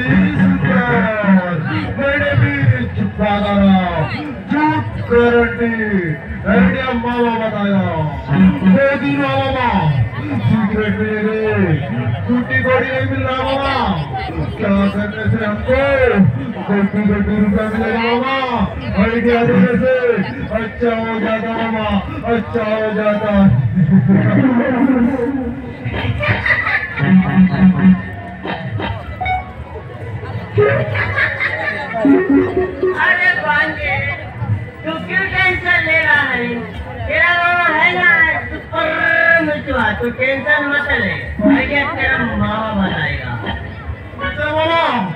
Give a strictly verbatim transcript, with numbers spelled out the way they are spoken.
मैंने भी छुपा करा झूठ गारंटी मैंने मामा बताया मोदी मामा सीक्रेट मिलेंगे टूटी गोड़ी नहीं मिल रहा मामा क्या करने से हमको कोटी कोटी रुपया मिलेगा मामा आइडिया देने से अच्छा हो जाता मामा अच्छा हो जाता अरे बांके तू क्यों टेंशन ले रहा है तेरा मामा है ना सुपर मिचुआ तू टेंशन मत ले आइडिया तेरा मामा बताएगा अच्छा मामा